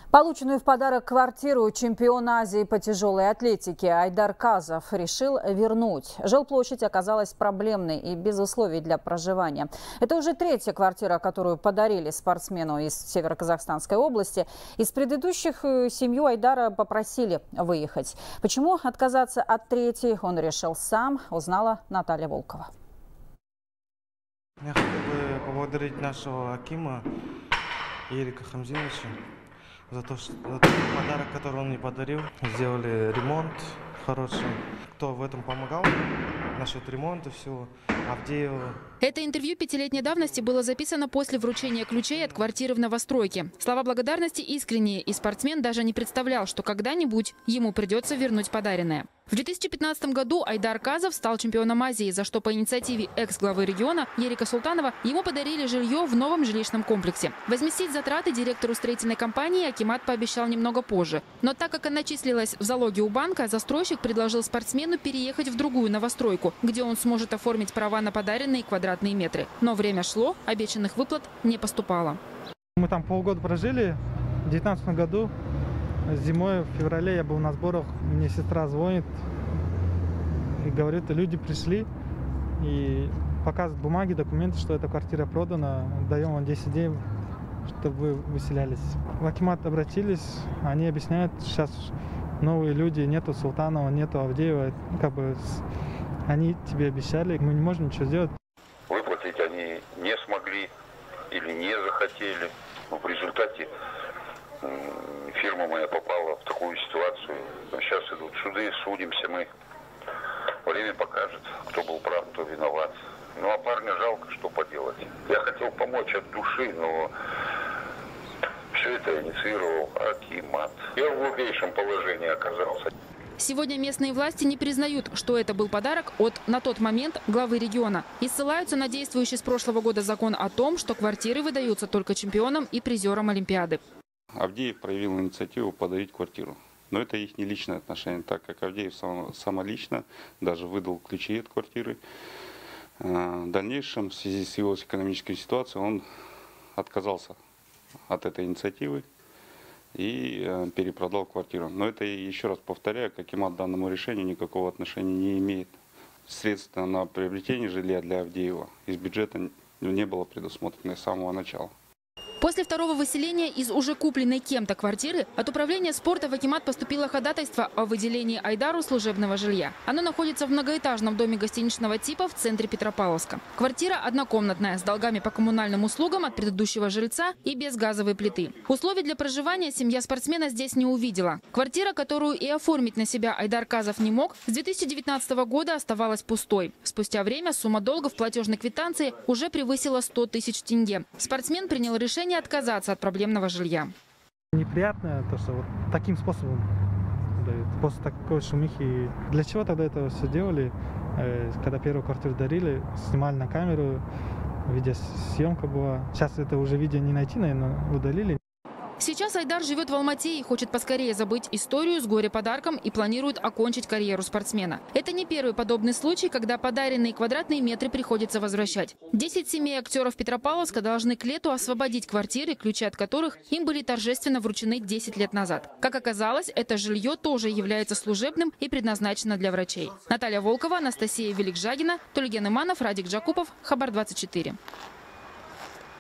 Полученную в подарок квартиру чемпион Азии по тяжелой атлетике Айдар Казов решил вернуть. Жилплощадь оказалась проблемной и без условий для проживания. Это уже третья квартира, которую подарили спортсмену из Северо-Казахстанской области. Из предыдущих семью Айдара попросили выехать. Почему отказаться от третьей он решил сам, узнала Наталья Волкова. Я хотел бы поблагодарить нашего акима Ерика Хамзиновича за тот подарок, который он мне подарил. Сделали ремонт хороший. Кто в этом помогал насчет ремонта всего? Авдеева. Это интервью пятилетней давности было записано после вручения ключей от квартиры в новостройке. Слова благодарности искренние, и спортсмен даже не представлял, что когда-нибудь ему придется вернуть подаренное. В 2015 году Айдар Казов стал чемпионом Азии, за что по инициативе экс-главы региона Ерика Султанова ему подарили жилье в новом жилищном комплексе. Возместить затраты директору строительной компании акимат пообещал немного позже. Но так как она числилась в залоге у банка, застройщик предложил спортсмену переехать в другую новостройку, где он сможет оформить права на подаренные квадратные метры. Но время шло, обещанных выплат не поступало. Мы там полгода прожили. В 2019 году зимой, в феврале я был на сборах, мне сестра звонит и говорит, люди пришли и показывают бумаги, документы, что эта квартира продана, даем вам 10 дней, чтобы вы выселялись. В акимат обратились, они объясняют, сейчас новые люди, нету Султанова, нету Авдеева, они тебе обещали, мы не можем ничего сделать. Выплатить они не смогли или не захотели, но в результате фирма моя попала в такую ситуацию. Сейчас идут суды, судимся мы. Время покажет, кто был прав, кто виноват. Ну а парня жалко, что поделать. Я хотел помочь от души, но все это инициировал акимат. Я в глупейшем положении оказался. Сегодня местные власти не признают, что это был подарок от, на тот момент, главы региона. И ссылаются на действующий с прошлого года закон о том, что квартиры выдаются только чемпионам и призерам Олимпиады. Авдеев проявил инициативу подарить квартиру. Но это их не личное отношение, так как Авдеев самолично даже выдал ключи от квартиры. В дальнейшем, в связи с его экономической ситуацией, он отказался от этой инициативы и перепродал квартиру. Но это, еще раз повторяю, акимат к данному решению никакого отношения не имеет. Средства на приобретение жилья для Авдеева из бюджета не было предусмотрено с самого начала. После второго выселения из уже купленной кем-то квартиры от управления спорта в акимат поступило ходатайство о выделении Айдару служебного жилья. Оно находится в многоэтажном доме гостиничного типа в центре Петропавловска. Квартира однокомнатная, с долгами по коммунальным услугам от предыдущего жильца и без газовой плиты. Условий для проживания семья спортсмена здесь не увидела. Квартира, которую и оформить на себя Айдар Казов не мог, с 2019 года оставалась пустой. Спустя время сумма долга в платежной квитанции уже превысила 100 тысяч тенге. Спортсмен принял решение отказаться от проблемного жилья. Неприятно то, что вот таким способом, после такой шумихи. Для чего тогда это все делали? Когда первую квартиру дарили, снимали на камеру, видеосъемка была. Сейчас это уже видео не найти, наверное, удалили. Сейчас Айдар живет в Алмате и хочет поскорее забыть историю с горе-подарком и планирует окончить карьеру спортсмена. Это не первый подобный случай, когда подаренные квадратные метры приходится возвращать. 10 семей актеров Петропавловска должны к лету освободить квартиры, ключи от которых им были торжественно вручены 10 лет назад. Как оказалось, это жилье тоже является служебным и предназначено для врачей. Наталья Волкова, Анастасия Великжагина, Тульген Иманов, Радик Джакупов, Хабар 24.